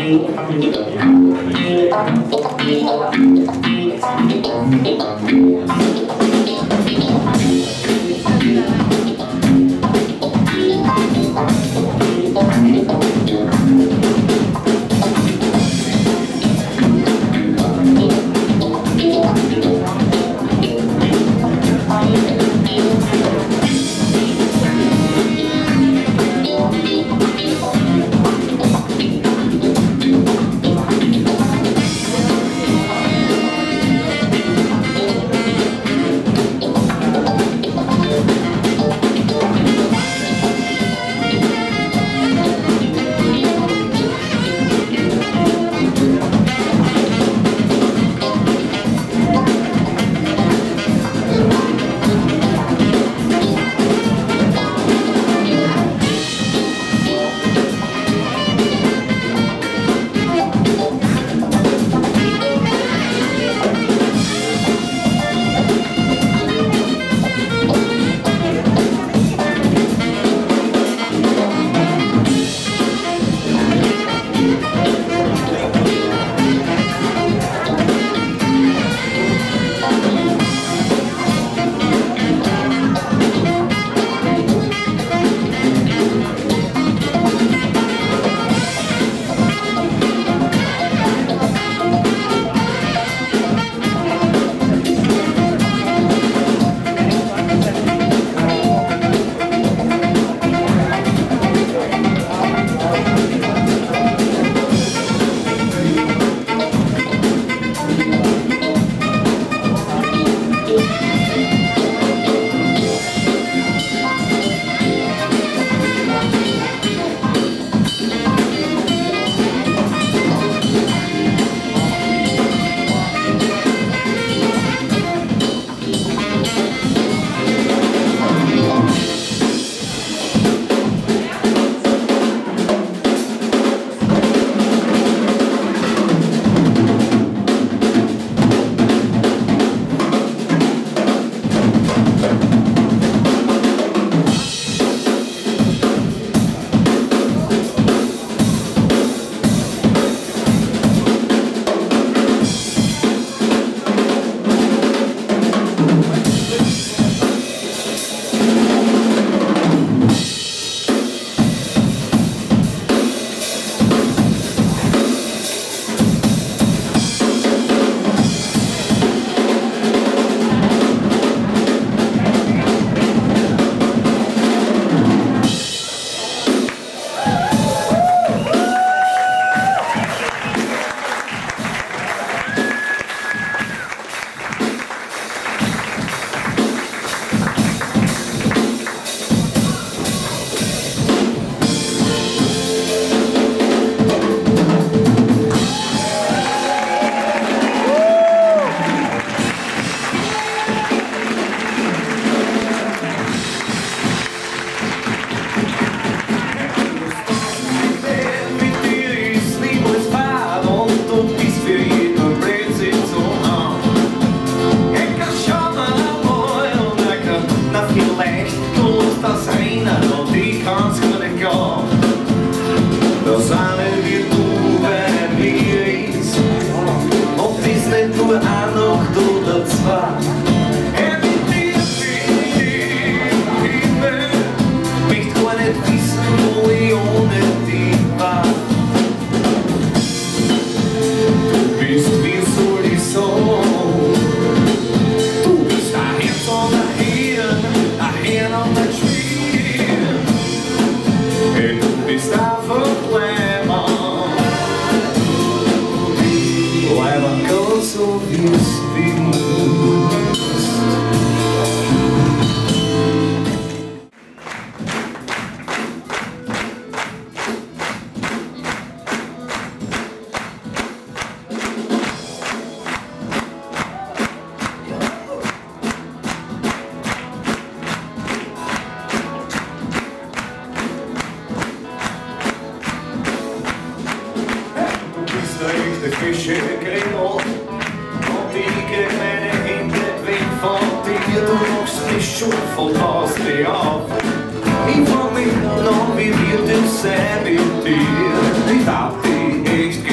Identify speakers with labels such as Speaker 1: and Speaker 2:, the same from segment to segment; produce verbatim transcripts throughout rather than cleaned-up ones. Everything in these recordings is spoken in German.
Speaker 1: Ich frag mich noch, wie wird es sein mit dir? Ich hab dich echt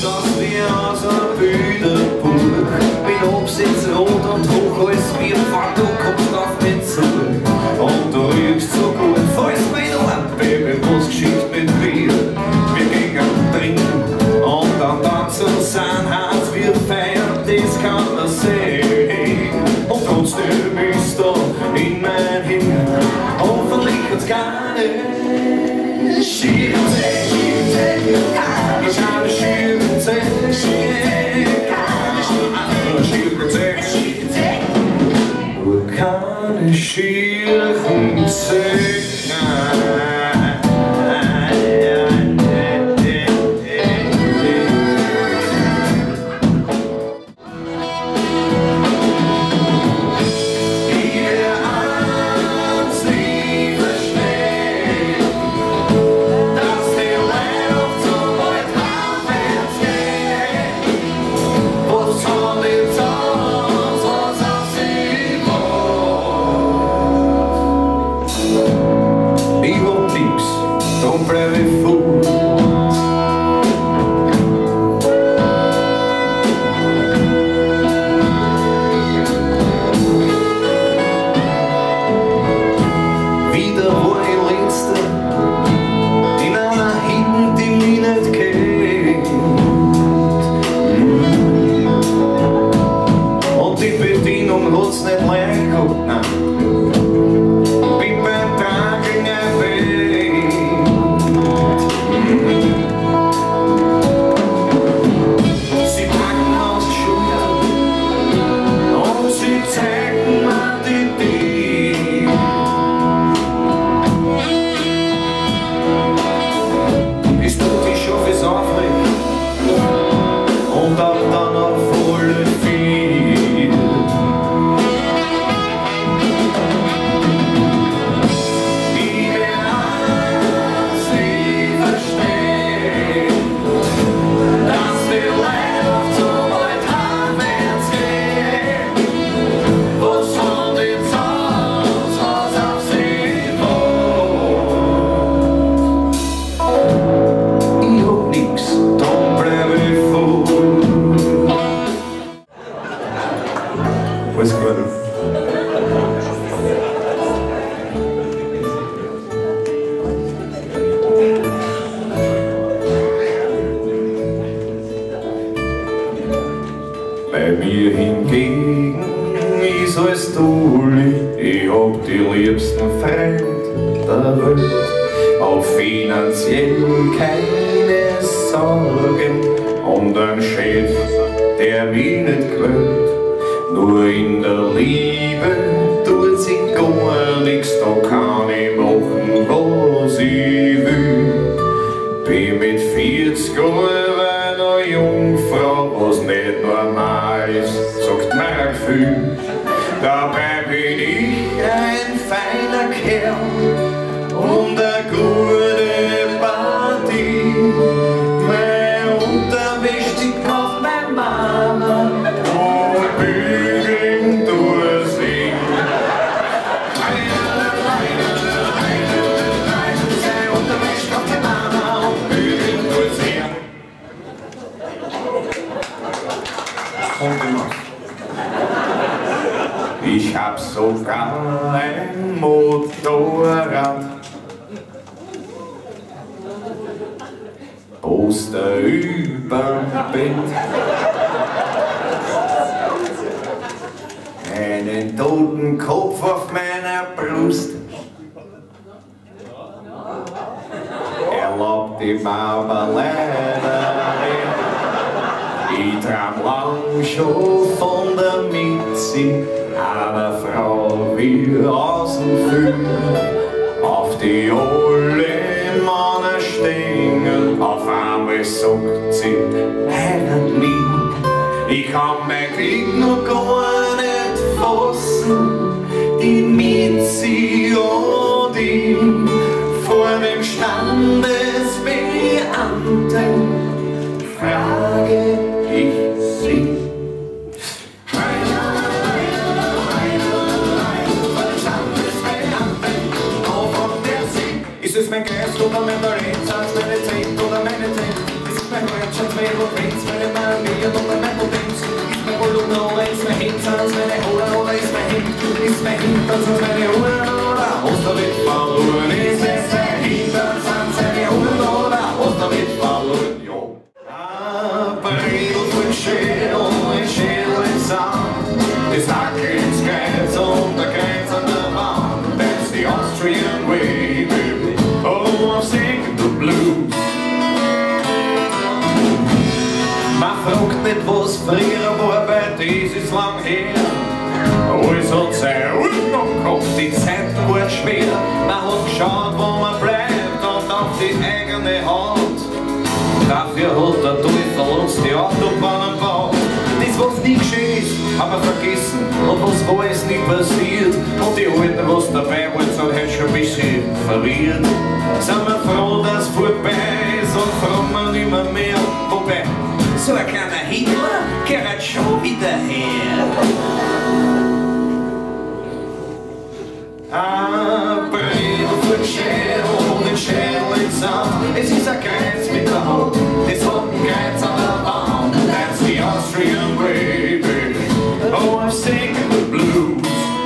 Speaker 1: das wie aus einem Bilderbuch. Mit Absitz rot und hoch, als wie ein Pfand, du kommst auf mich zu. Und du riechst so gut, falls mir noch ein Baby, was geschieht mit mir. Wir gingen trinken und dann tanzen sein Herz, wir feiern, das kann man sehen. Und trotzdem ist da in mein Hirn, hoffentlich hat's keine Schierte, Schierte, keine Schierte, Schierte, Schierte, nur keine Schierte. Don't play fool. Wieder war ich Letzter in einer Hütte, die mich nicht kennt. Und die Bedienung hat's nicht leicht gehabt, nein. Bin beim Tragen erwähnt. Sie packen aus der Schule und sie zeigen mir die Dinge. Bis du dich auf es aufregst und auch dann auf alle vier. Was gut. Bei mir hingegen ist alles dulli, ich hab die liebsten Freunde der Welt, auch finanziell keine Sorgen und ein Chef, der mich nicht quält. Nur in der Liebe tut sich gar nichts, da kann ich machen, was ich will. Bin mit vierzig Jahren eine Jungfrau, was nicht normal ist, sagt mein Gefühl. Dabei bin ich ein feiner Kerl und eine gute Partie. Meine Unterwäsche, die kauft meine Mama. Ich hab sogar ein Motorrad, Poster überm Bett, einen toten Kopf auf meiner Brust. Erlaubt ihm aber leider nicht. Ich tram lang schon von der Mitzi, einer Frau wie außen fühlen, auf die alle Männer stehen. Auf einmal sagt sie, heirat mich, ich kann mein Glück noch gar nicht fassen. Die Mitzi und ich vor dem Standesbeamten frage ich sie. Ist es mein Geist oder mein Talent, sagst meine Zeit oder meine Zeit? Ist es mein Deutsch, als wäre meine Mamie und mein Metal-Dings. Ist mein Gold und Nola, ist mein Hemd, sind's meine Hula, oder ist mein Hemd, ist mein Hemd, dann sind's meine Hula, oder hast du mit verloren? Ist es mein Hemd, dann sind's meine Hula, oder hast du mit verloren? Jo. April von Schädel, ein Schädel im Sand, das Hacke ins Kreuz und der Kreuz an der Wand. That's the Austrian way, baby. Oh, I'm singing the blues. Man fragt nicht, was früher war, bei das ist lang her. Alles hat sein Urlaub gehabt, die Zeiten waren schwer. Man hat geschaut, wo man bleibt und auf die eigene Hand. Dafür hat der Teufel uns die Autobahnen gebaut. Das, was nie geschehen ist, haben wir vergessen. Und was war, ist nie passiert. Und die Alten, was dabei waren, sind heute schon ein bisschen verwirrt. Sind wir froh, dass es vorbei ist und fragen wir nicht mehr mehr. Wobei, so ein kleiner Hitler gehört schon wieder her. April von Schädel und den Schädel im Sand. Es ist ein Kreuz mit der Hand, das hat ein Kreuz an der Wand. That's the Austrian way, baby. Oh, I'm singing the blues.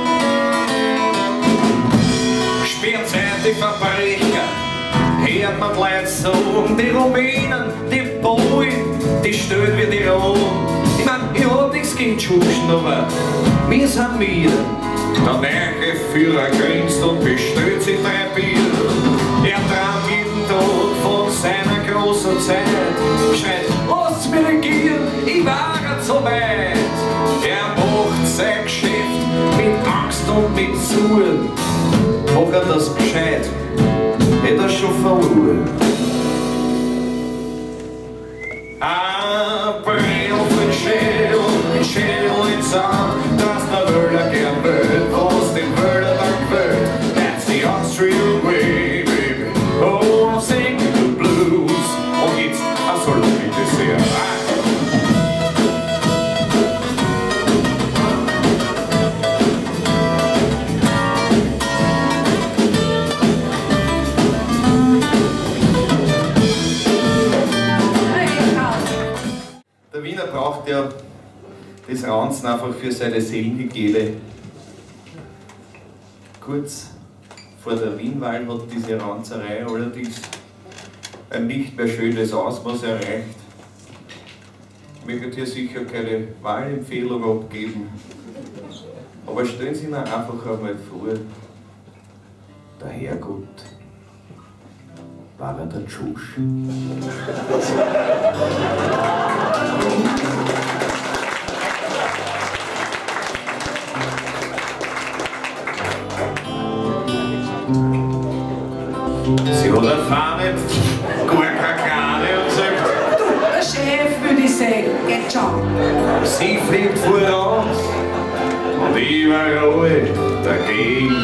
Speaker 1: Sperrzeit, die Verbrecher, hört man die Leute sagen. Die Rumänen, die Polen, die stellen wie die Rom. Ich mein, ich hab nichts gegen Schuschen, aber wir sind wir. Der neue Führer grinst und bestellt sich drei Bier. Er träumt jeden Tag von seiner großen Zeit. Schreit, lasst mich regieren, ich war so weit. Er macht sein Geschäft mit Angst und mit Zorn. Macht er das gescheit, hätte er schon verloren. April von Schädel, ein Schädel im Sand, dass der Wölder gern will, was den Wölder dann will. That's the Austrian way, baby. Oh, I'm singing the blues. Und jetzt, ach so, bitte sehr. Der Wiener braucht ja das Ranzen einfach für seine Seelenhygiene. Kurz vor der Wienwahl hat diese Ranzerei allerdings ein nicht mehr schönes Ausmaß erreicht. Ich möchte hier sicher keine Wahlempfehlung abgeben, aber stellen Sie sich einfach einmal vor, der Herrgott war er der Tschusch. Sie hat erfahren, gar keine Klare und sagt,
Speaker 2: du, der Chef würde ich sagen, geht schon.
Speaker 1: Sie fliegt voraus und ich war alle dagegen.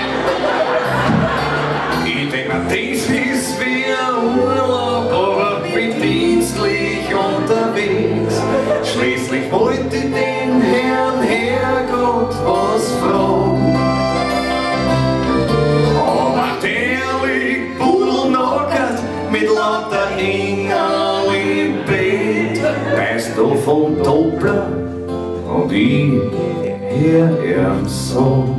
Speaker 1: Ich denke mir, das ist wie ein Urlaub, aber bin dienstlich unterwegs. Schließlich wollte ich den Herrn Herrgott was fragen. Aber der liegt pudelnackert mit lauter Engel im Bett. Weißt du vom Doppler und ich hör ihm so.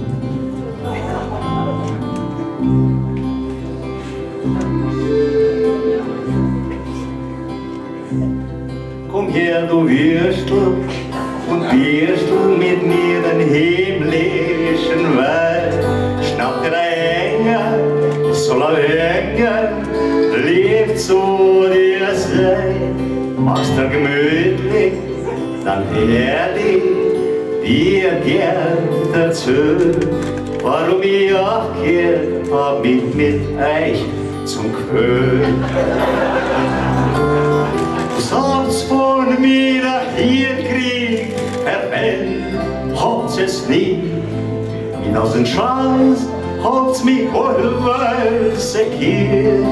Speaker 3: Komm her, du Würstel, und Würstel mit mir den himmlischen Wein. Schnapp dir ein Engel, soll er hängen, lebt so dir sein. Machst dir gemütlich, dann werde ich dir gern erzählen, warum ich aufgehört hab, mich mit euch zum Quälen. Sagt's von mir, hier Krieg, erwähnt, habt's es nie. In aus den Schwanz habt's mich allweil sekiert.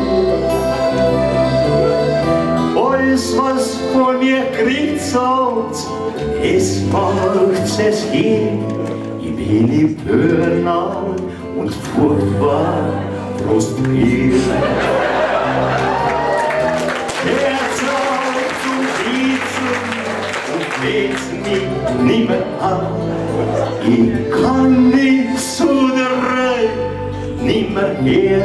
Speaker 3: Alles, was von mir kriegt, sagt's, es macht's es hier. Ich bin im Börnau und furchtbar frustriert. Der Traum zum Wiezen steht's mich nicht mehr an. Ich kann nicht zu der Reihe nicht mehr her.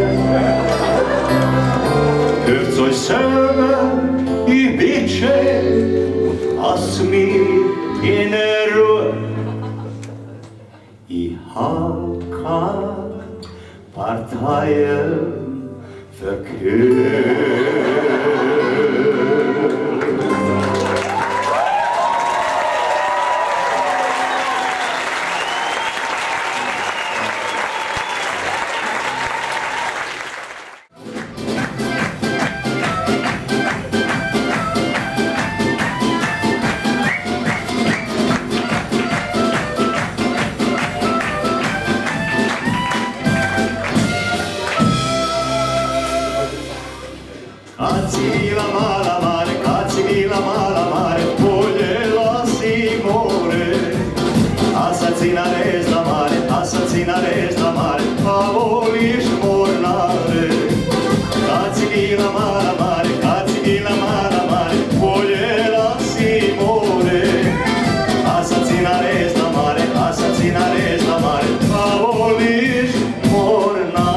Speaker 3: Hört's euch selber, ich bitte und lasst mich in Ruhe. Ich hab keine Parteienverkehr. Cazzi la mala mare, cazzi la mala mare, voglio Simone. Assassina resta mare, assassina resta mare, favoliš mornare. Cazzi la mala mare, cazzi la mala mare, voglio Simone. Assassina resta mare, assassina resta mare, favoliš mornare.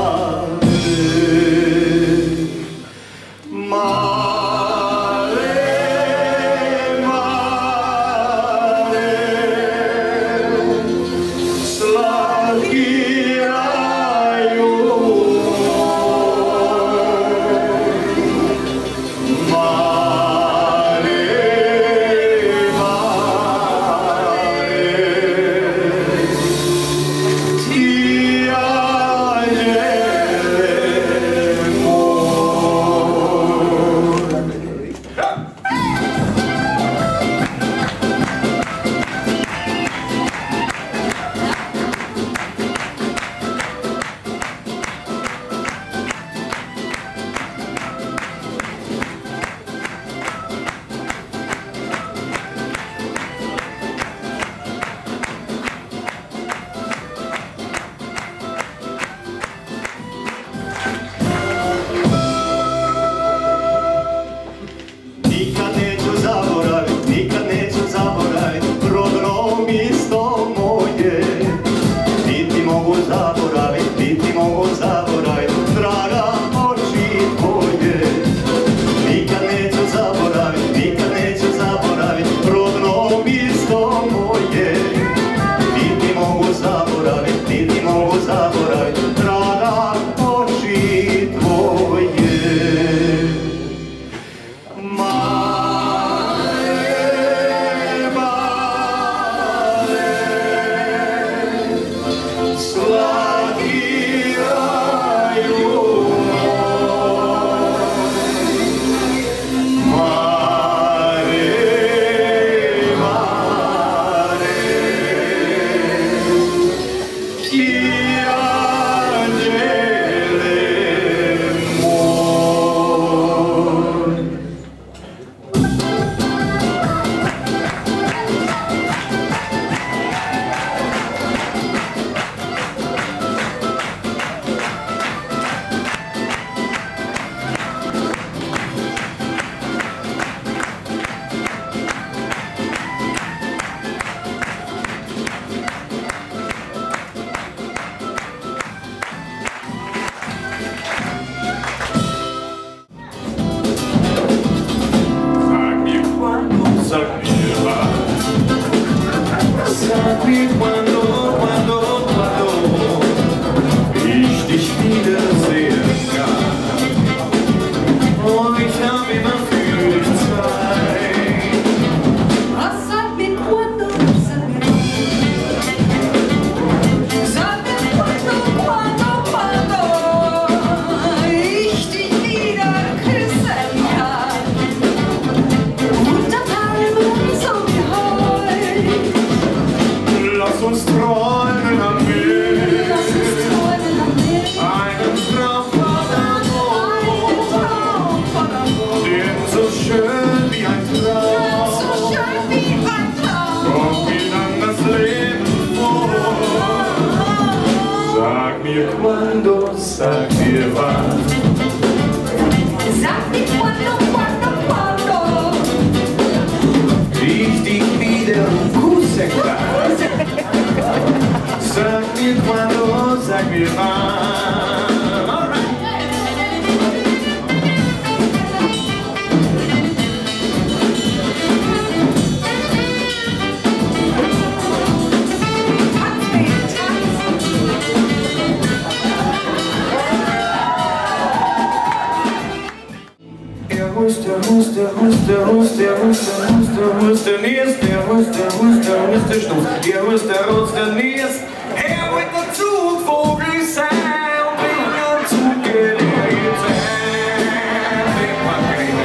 Speaker 1: Quando sag mir wann.
Speaker 2: Sag mir quando, quando, quando
Speaker 1: Ich dich y cuando se acaban. Huste, huste, huste, huste, huste, huste, huste, nies, der huste, huste, huste, Stoß, der huste, huste, nies, er wird der Zugvogel sein und wenn er zugelegt sein, wenn man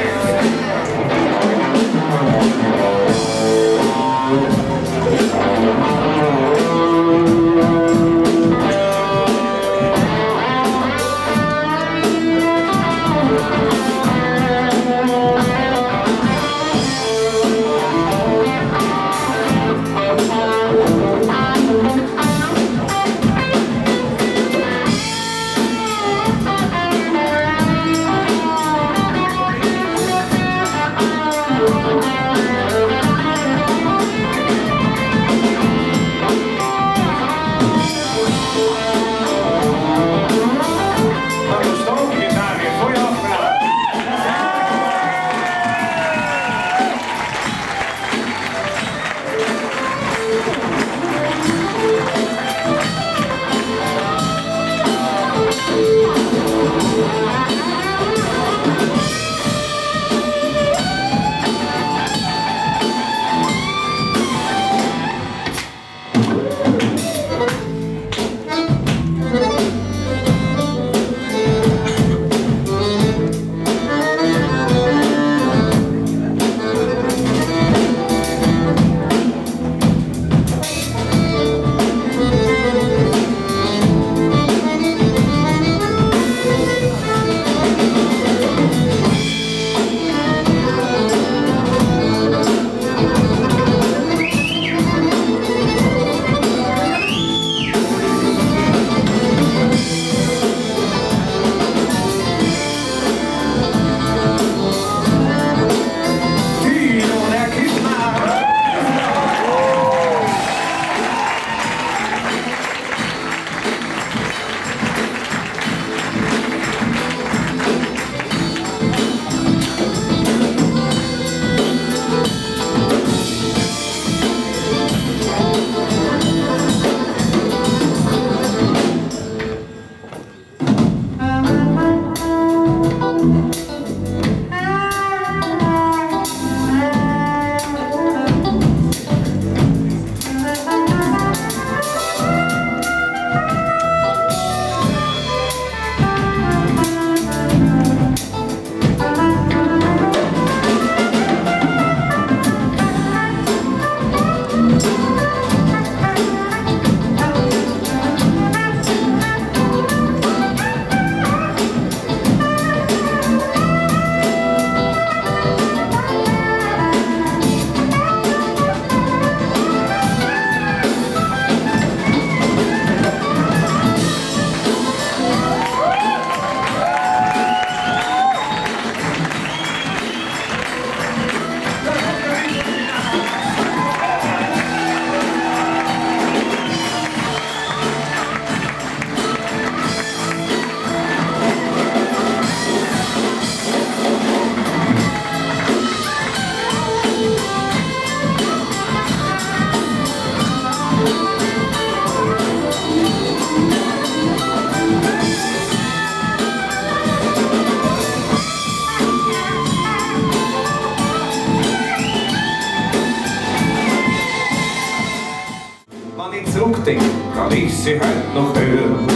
Speaker 4: zurückdenke, kann ich sie heute noch hören.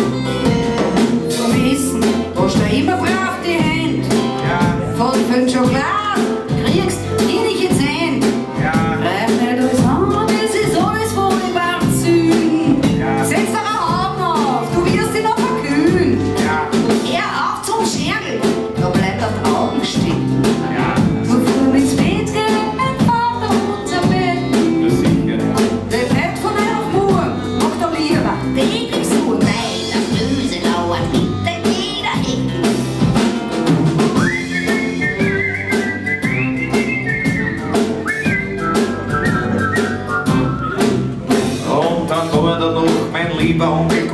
Speaker 2: Zum Essen hast du immer brav die Hände.
Speaker 4: Ja,
Speaker 2: Von fünf Schokolade kriegst du ähnliche Zähne.
Speaker 4: ja,
Speaker 2: Greif nicht alles an, das ist alles voll im Barzügen.
Speaker 4: Ja.
Speaker 2: Setz doch einen Augen auf, du wirst dich noch verkühlen.
Speaker 4: ja,
Speaker 2: Er auf zum Scherl, da bleibt auf die Augen stehen.
Speaker 4: ja,
Speaker 2: Bevor wir ins Bett gehen, mein Vater unser Bett.
Speaker 4: das sicher.
Speaker 2: Der Fett von einer Mur, macht doch lieber.
Speaker 5: Täglich so, weil das Böse dauert hinter jeder Ecke.
Speaker 4: Und dann war da noch mein lieber Onkel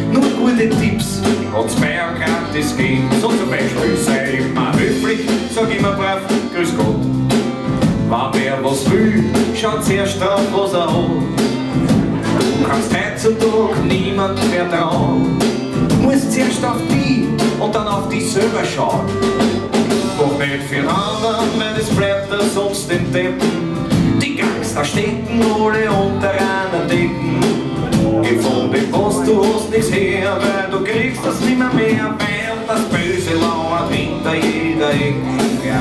Speaker 1: nur gute Tipps und mehr gratis geben. So zum Beispiel, sei immer höflich, sag immer brav, grüß Gott. Wenn wer was will, schaut zuerst drauf, was er hat. Du kannst heutzutage niemand mehr trauen. Du musst zuerst auf die und dann auf dich selber schauen. Doch nicht für den anderen, weil es bleibt er sonst den Deppen. Die Gangster stecken alle unter einer Decken. Gib von dem was du hast nichts her, weil du kriegst das nimmer mehr, weil das Böse lauert hinter jeder Ecke. Ja.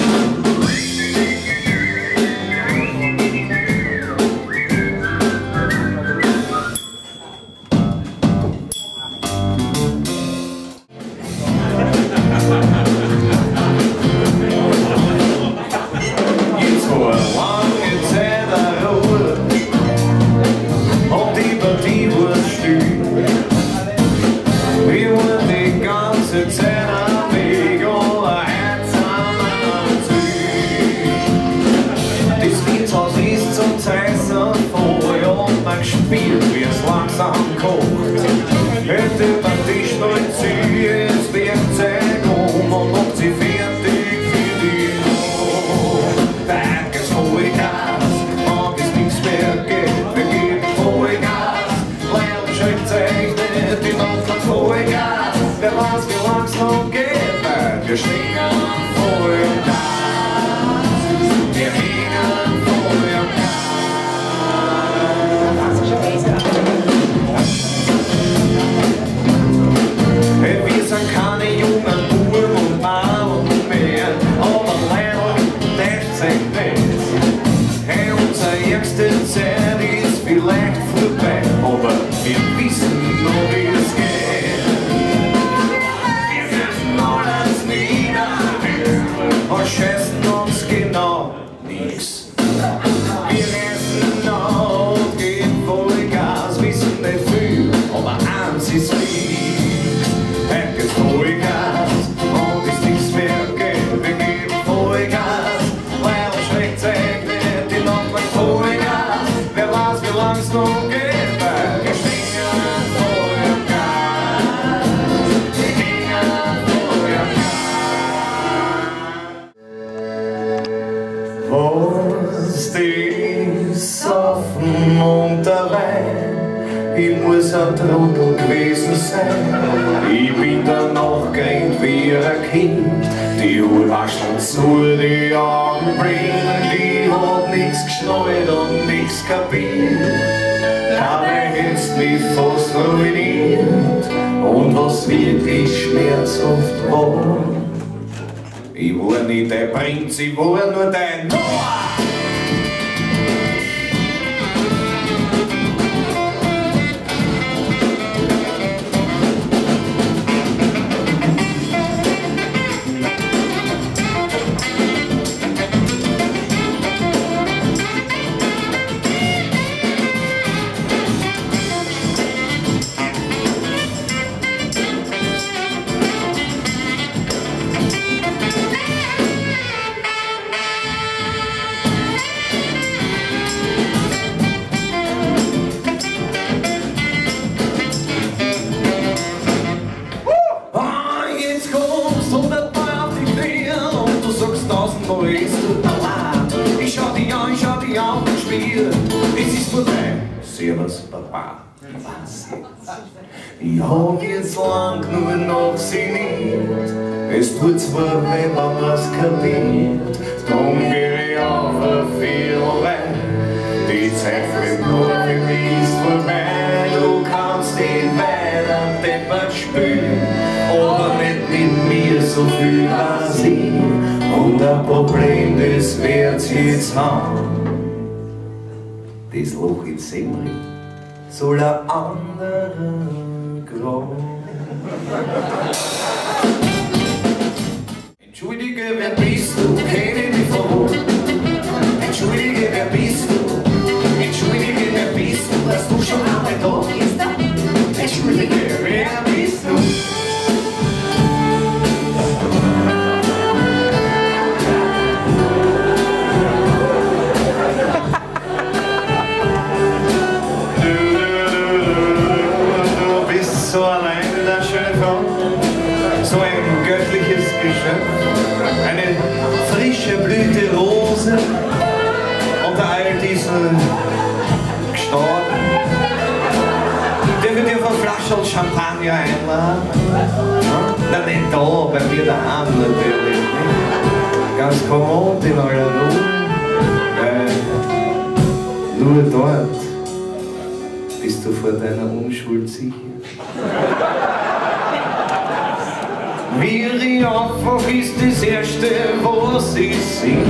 Speaker 1: Spiel, wie es langsam kocht. Hätte man dich noch in sie, es Werkzeug um und macht sie fertig für die Not. Berg ist Vollgas, mag es nichts mehr geht, wir geben Vollgas. Lernen schön zeichnet, die Nacht hat Vollgas. Wer weiß, wie lang's noch geht, weil wir stehen Vollgas. Wir hängen Vollgas. Wir sind keine jungen Buben und Malen mehr, aber leider dächt sich nicht. Hey, unsere ärgste Zeit ist vielleicht vorbei, aber wir wissen noch, wie es geht. Wir müssen alles niederhören und schätzen uns genau nichts. Wir essen noch und geben Vollgas, wissen nicht viel, aber eins ist viel. Vollgas, und ist nichts mehr geht, wir geben Vollgas. Leider schreckt sich nicht, die Nacht lang Vollgas. Wer weiß, wie lang's noch geht, weil wir stehen Vollgas. Wir gehen Vollgas. Was ist offen und der Wein? Ich muss ein Trottel gewesen sein. Ich bin danach gerannt wie ein Kind. Die Uhr wascht und zu die Augen bringt. Ich hab nichts geschnallt und nichts kapiert. Dabei hätt's mich fast ruiniert. Und was wirklich schmerzhaft war, ich war nicht dein Prinz, ich war nur dein Noah. Ich schau dich an, ich schau dich an und spiel. Es ist vorbei. Servus, Papa. Was jetzt? Ich hab jetzt lang nur noch sinniert. Es tut zwar weh, wenn man's kapiert. Drum geh ich auf ein Viertel rein. Die Zeit fliegt nur für mich ist vorbei. Du kannst ihn weiter deppert spielen, aber nicht mit mir so viel als ich. Und ein Problem, das wird's jetzt haben. Das Loch in Semmering soll ein anderer graben. Entschuldige, wer bist du? Kenne mich von wo? Entschuldige, wer bist du? Entschuldige, wer bist du? Warst du schon lange da? Entschuldige, wer bist du? Du bist so so alleine, das schöne Frau, so ein göttliches Geschöpf, eine frische Blüte Rose unter all diesen gestorben. Dürfen wir auf eine Flasche Champagner einladen? Ja? Dann nicht da, bei mir daheim natürlich. Ganz kommod in eurer Ruhe. Äh, nur dort bist du vor deiner Unschuld sicher. Wie einfach ist das Erste, was ich sehe.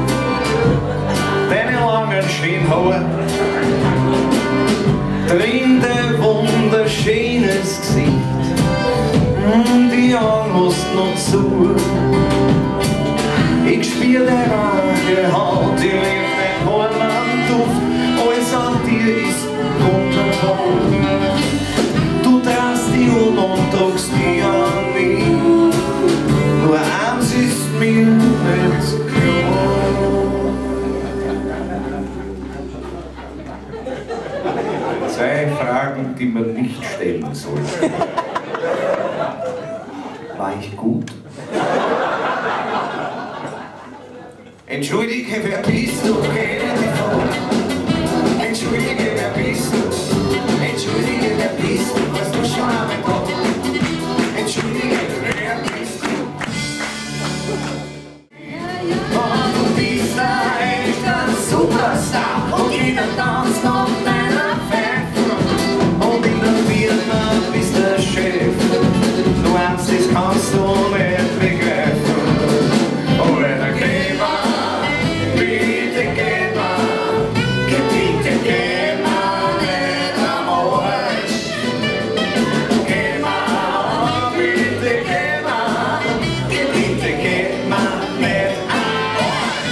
Speaker 1: Deine langen Schienhaare, drin dein wunderschönes Gesicht. Die Augen hast noch zu. Ich spür deine range Haut, ich lieb dein warmen Duft. Alles an dir ist wunderbar. Du drehst dich um und drückst dich an mich. Nur eins ist mir nicht klar. Zwei Fragen, die man nicht stellen sollte. War ich gut? Entschuldige, wer bist du? Kenne dich vor. Entschuldige, wer bist du? Entschuldige, wer bist du? Warst du schon einmal da? Entschuldige, wer bist du? Oh, du bist ein echter Superstar und jeder tanzt nach deiner Pfeife. Und in der Firma bist der Chef. Du eins, das kannst du nicht begreifen. Oh, wenn er geht, bitte geh mal, bitte geh mal nicht am Arsch. Geh mal, bitte geh mal, bitte geh mal nicht am Arsch.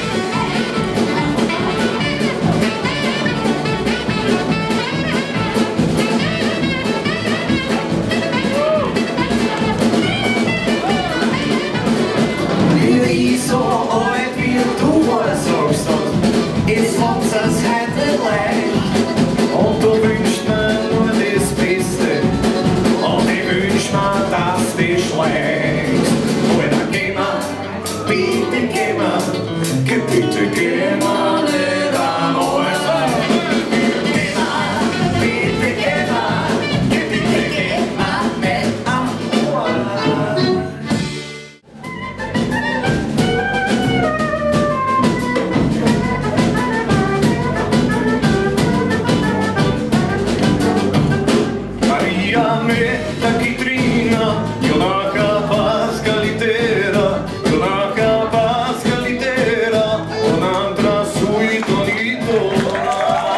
Speaker 1: Wie ich so alt wie du warst, sagst du, ist uns das heute leicht. Und du wünschst mir nur das Beste, und ich wünsch mir, dass du schlägst. Oder geh mal, bitte geh mal, bitte geh mal nicht am Arsch. Geh mal, bitte geh mal, bitte geh mal nicht am Arsch. Maria metta chitrina, io una capasca litera, io una capasca litera, un'altra sui tonitona.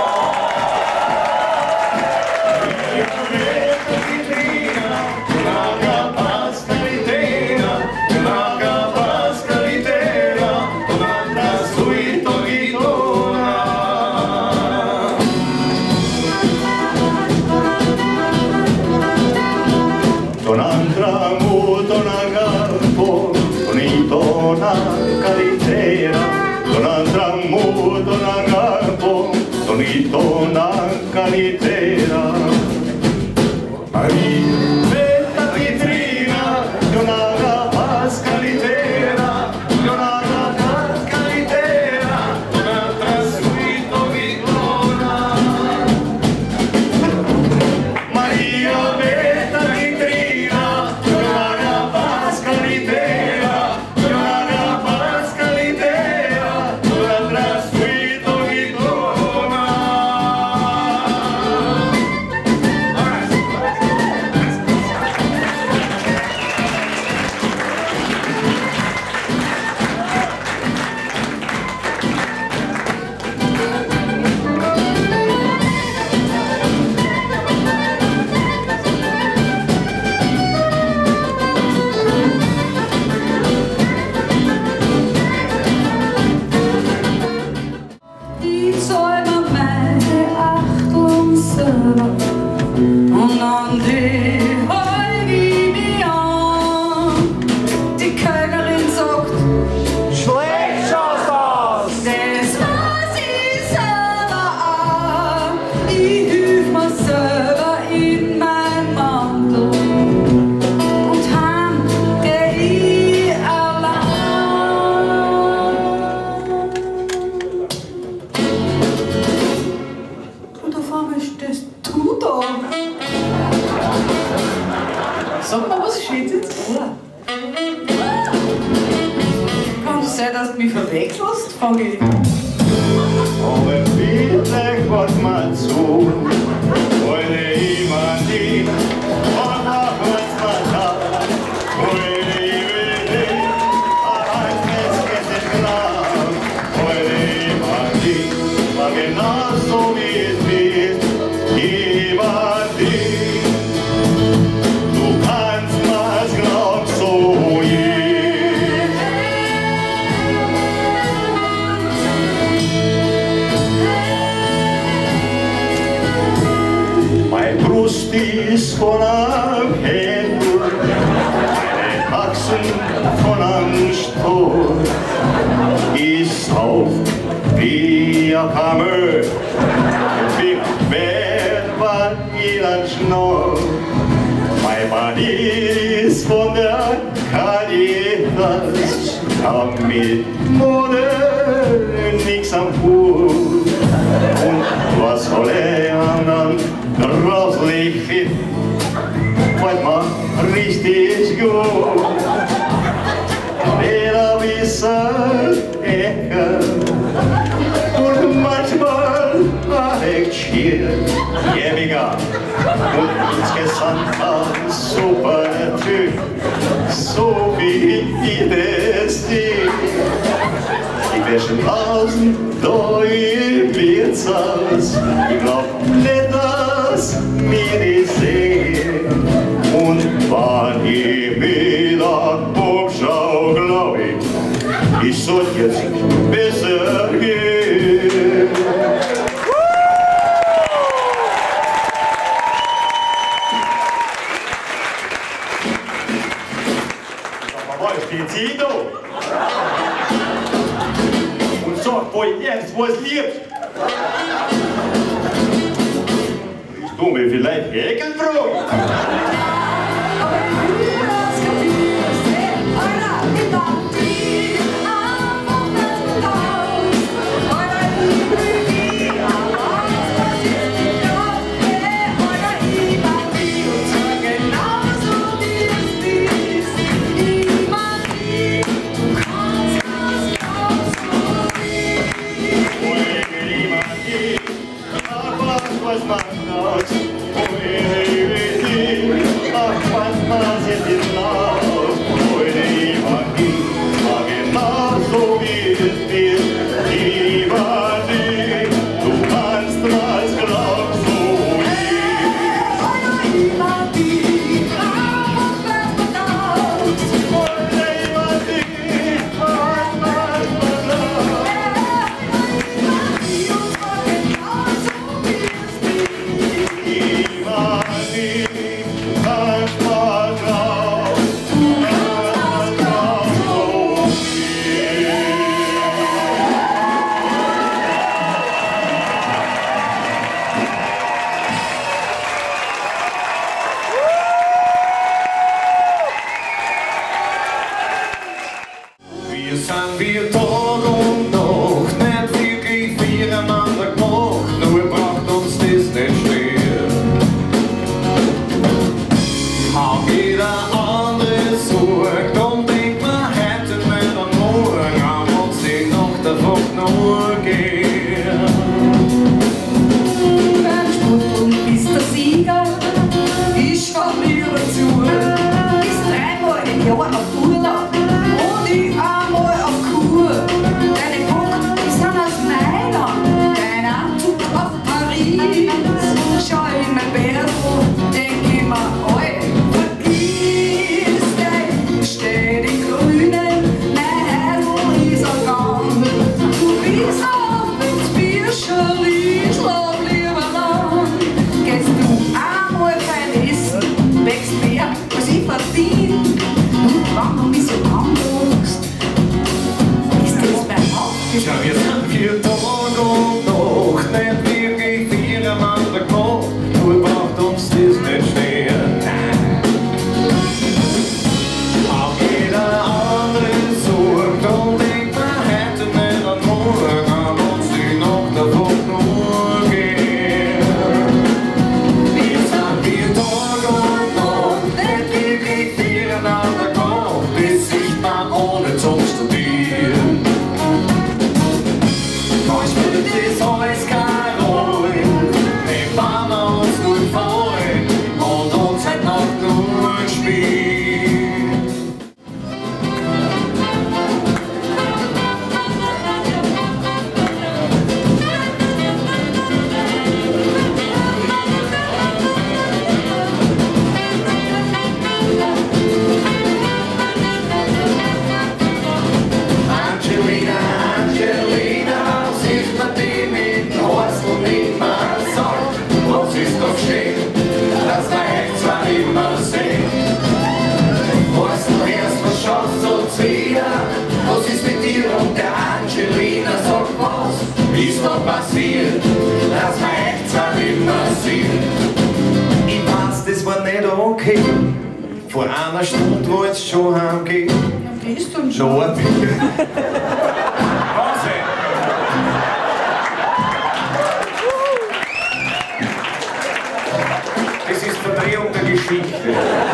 Speaker 1: Maria metta chitrina, una capasca litera, una capasca litera, un'altra sui tonitona.
Speaker 3: Un'altra muto, una campo, un'itona calitera. Un'altra muto, una campo, un'itona calitera. Maria, metta vitrina, una capasca litera, una capasca litera, un'altra suito vitona. Maria, metta vitrina, una capasca litera, una capasca litera, un'altra suito vitona.
Speaker 2: Sag mal, was steht jetzt vor? Kann es sein, dass du mich verwechselst? Frage ich.
Speaker 3: Aber bitte hört mal zu, wollte jemand die und mach uns mal da. Wollte ich will aber als Mädchen ist klar. Wollte jemand die, war genauso wie es bist. Jemand die, du kannst was glaubst, so je. Brust ist von einem Händel, meine Achsen von einem Stroh. Ich sauf wie ein Kamel, wie wer war jeder Schnorr. Mein Mann ist von der Caritas, hab mit Mode nix am Hut. Und was soll er anderen grauslich finden, weil man richtig gut. Jeder wissen, Ecke und manchmal war echt schier, jämmiger und insgesamt ein super Typ, so wie ich das sehe. Ich wär schon draußen, da im Wirtshaus, ich glaub nicht, dass mir die sehen. Und wann ich wieder umschau, glaub ich, ich soll jetzt besser gehen. Sag mal, steht sie da? Und sagt, wo ich jetzt was liebst. Ich tu mir vielleicht Häkeln fragen. Was man aus, oh, hey, hey, ach, was man jetzt in Lauf, oh, hey, war genauso wie es ist, lieber dich, du kannst was glaubst, so
Speaker 4: Wir sind wie Tag und Nacht, nicht wirklich füreinander gemacht, nur braucht uns das nicht schwer. Auch jeder andere sorgt und denkt man heute nicht an morgen, aber uns die Nacht einfach nur gehen.
Speaker 2: Beim Sport bist der Sieger, ich schau mir zu. Bist dreimal im Jahr auf Urlaub und ich einmal auf Kur. Deine Punkte, die sind aus Mailand, dein Anzug aus Paris. Schau in mein Bärl, denk ich mir, oi, vergiss dich, steh die Grünen, mein Heidel ist ein Gang. Du bist auf ins Bierscherli, schlaf lieber lang. Gehst du einmal fein essen, wächst mehr, als ich verdien. Und wann du mich so anguckst, ist das mein Hauptgefühl.
Speaker 4: Schau, wir sind wie Tag und Nacht, nicht wirklich füreinander gemacht, nur braucht uns das nicht schwer. Auch jeder andere sorgt und denkt man heute nicht an morgen, aber uns die Nacht einfach nur gehen. Wir sind wie Tag und Nacht, nicht wirklich okay. Vor einer Stunde wollt's schon heimgehen.
Speaker 2: Ja, gehst du schon?
Speaker 4: Noch ein Bier. Wahnsinn! Das ist Verdrehung der Geschichte.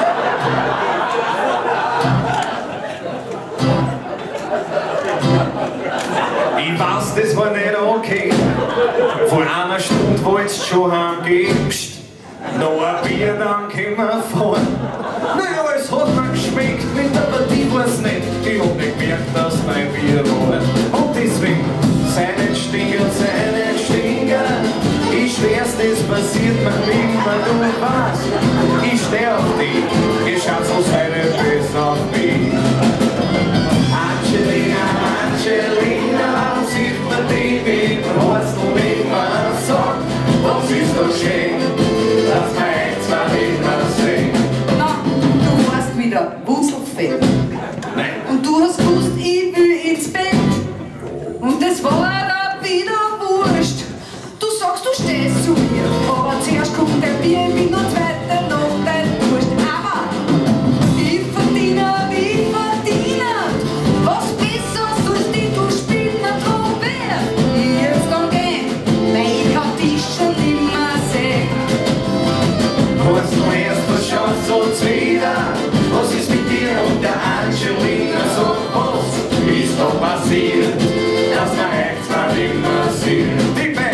Speaker 4: Ich weiß, das war nicht okay. Vor einer Stunde wollt's schon heimgehen. Psst. Noch ein Bier, dann können wir fahren. Naja, es hat mir geschmeckt, mit der Partie war's nicht. Ich hab nicht gemerkt, dass mein Bier war. Und deswegen, sei nicht Stinger, sei nicht Stinger. Ich schwör's, das passiert mir immer, du weißt. Ich steh auf dich, ich schaut so sei nicht besser auf mich. Angelina, Angelina, sieht man die, wie was du immer sagt. Was ist so schön, dass wir eins mal immer sehen.
Speaker 2: Na, du warst wieder wurzelfett.
Speaker 4: Nein.
Speaker 2: Und du hast gewusst, ich will ins Bett. Und das war da wieder wurscht. Du sagst, du stehst zu mir, aber zuerst kommt der Bier, ich bin nur zweiter noch dein Durst. Aber ich verdiene, ich verdiene. Was besser sollst du spielen, drum wär ich jetzt dann gehen, weil ich kann dich schon nimmer sehen.
Speaker 4: Was du erst verschaust uns wieder. Was ist mit dir und der Angelina so? Was ist doch passiert, dass wir eins mal immer sehen? Die Band!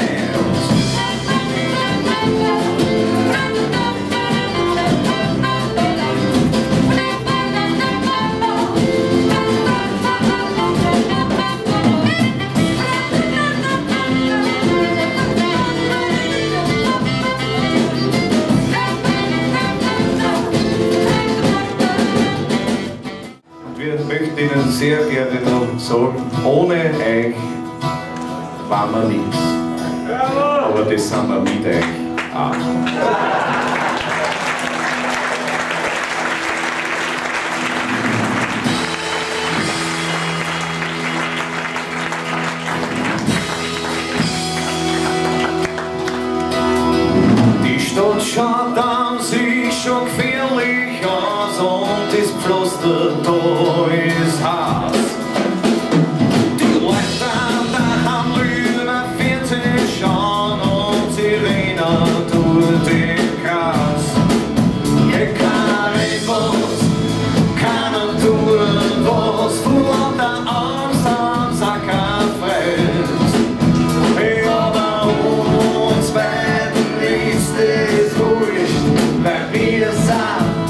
Speaker 4: Wir möchten Ihnen sehr gerne noch sagen, ohne euch waren wir nichts. Aber das sind wir mit euch auch. Die Stadt schaut an sich schon gefährlich aus und das Pflaster da ist heiß. Die Leute daheim über Fernsehen schauen und sie rennen durch den Kreis. Hier kann etwas, keiner tun was, von lauter Angst am Sacker fällt. Aber uns beiden ist es wurscht, weil wir sind.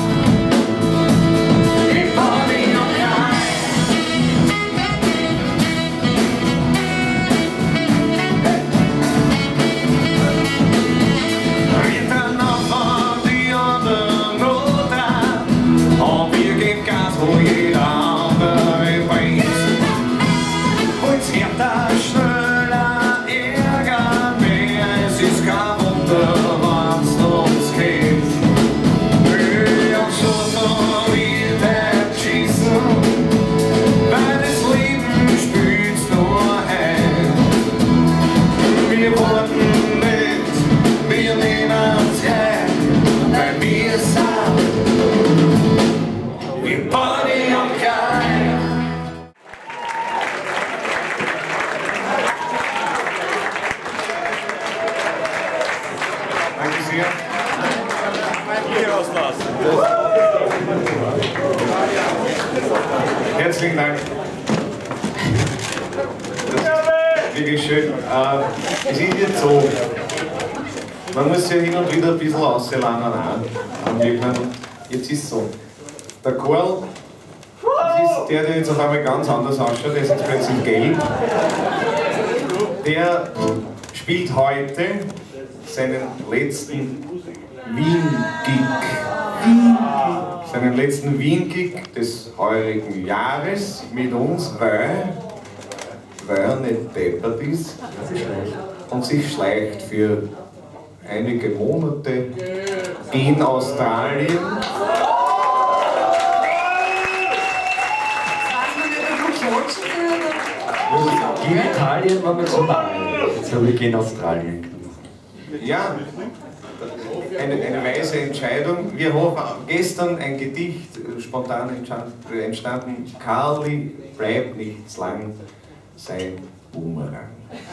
Speaker 4: Herzlichen Dank. Das ist wirklich schön. Äh, es ist jetzt so, man muss ja hin und wieder ein bisschen auslangen. Jetzt ist es so, der Karl, das ist der, der jetzt auf einmal ganz anders ausschaut, der ist jetzt plötzlich gelb. Der spielt heute seinen letzten Wien-Gig. Seinen letzten Wien-Gig des heurigen Jahres mit uns, weil, weil er nicht deppert ist und sich schleicht für einige Monate in Australien.
Speaker 6: In Italien waren wir zum Mal. Jetzt habe ich in Australien.
Speaker 4: Ja, eine, eine weise Entscheidung. Wir haben gestern ein Gedicht spontan entstanden. Karli bleibt nicht lang sein Boomerang.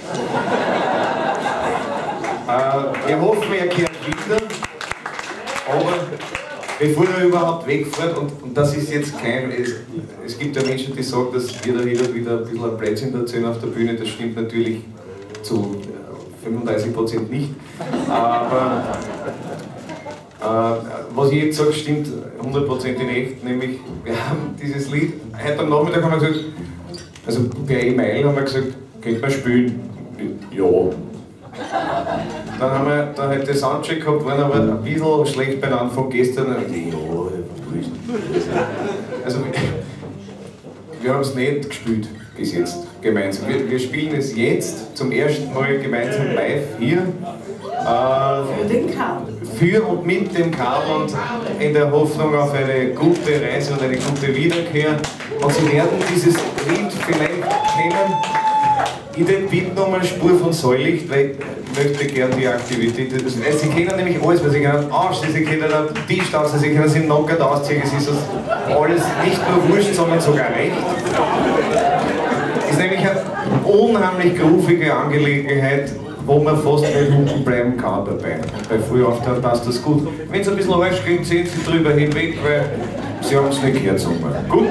Speaker 4: äh, wir hoffen, er kehrt wieder, aber bevor er überhaupt wegfährt, und, und das ist jetzt kein, es, es gibt ja Menschen, die sagen, dass wir da wieder, wieder ein bisschen ein Blödsinn erzählen auf der Bühne, das stimmt natürlich zu fünfunddreißig Prozent nicht, aber äh, was ich jetzt sage, stimmt hundertprozentig echt, nämlich wir haben dieses Lied, heute am Nachmittag haben wir gesagt, also per E-Mail haben wir gesagt, könnt man spielen? Ja. Dann haben wir dann halt den Soundcheck gehabt, waren aber ein bisschen schlecht beieinander von gestern. Also wir haben es nicht gespielt bis jetzt gemeinsam. Wir, wir spielen es jetzt zum ersten Mal gemeinsam live hier. Äh,
Speaker 2: Für den Karl.
Speaker 4: Für und mit dem Karl und in der Hoffnung auf eine gute Reise und eine gute Wiederkehr. Und Sie werden dieses Lied vielleicht kennen. Ich bitte noch mal eine Spur von Säulicht, weil ich möchte gerne die Aktivität. Also Sie kennen nämlich alles, weil Sie können aufstehen, Sie können den Tisch tanzen, Sie können sich knockert ausziehen, es ist alles nicht nur wurscht, sondern sogar recht. Es ist nämlich eine unheimlich groovige Angelegenheit, wo man fast nicht unten bleiben kann dabei. Und bei Frühauftrag passt das gut. Wenn es ein bisschen heiß klingt, sehen Sie drüber hinweg, weil Sie haben es nicht gehört, sagen wir. Gut?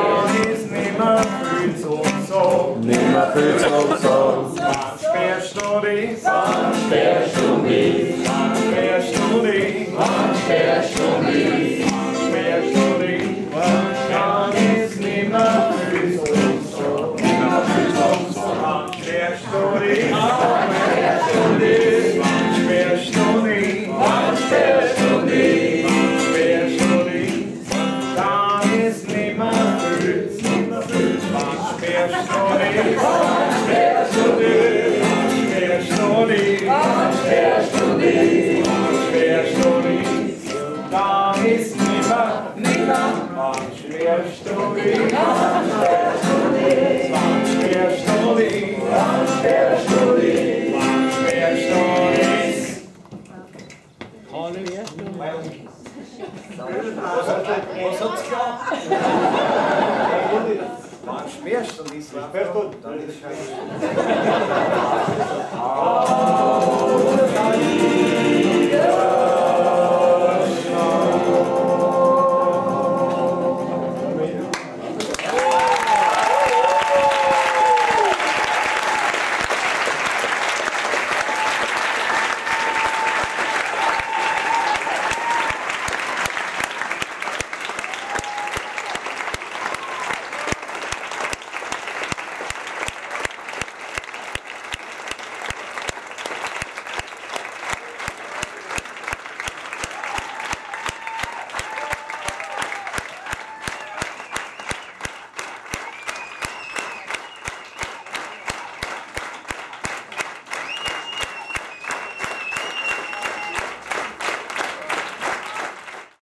Speaker 3: Nimmer fühlt's auch so. Was wärst du
Speaker 4: Sperrstunde, Sperrstunde, Sperrstunde, Sperrstunde, Sperrstunde, kann es nimmer fürs Sperrstunde, Sperrstunde, Sperrstunde, Sperrstunde, Sperrstunde, Sperrstunde, kann es nimmer fürs Sperrstunde, Sperrstunde, Sperrstunde, Sperrstunde, Sperrstunde, da ist nimmer, nimmer, Sperrstunde, Sperrstunde, Sperrstunde, Sperrstunde, Sperrstunde. Was hat's gehabt? Sperrstunde ist Sperrstunde.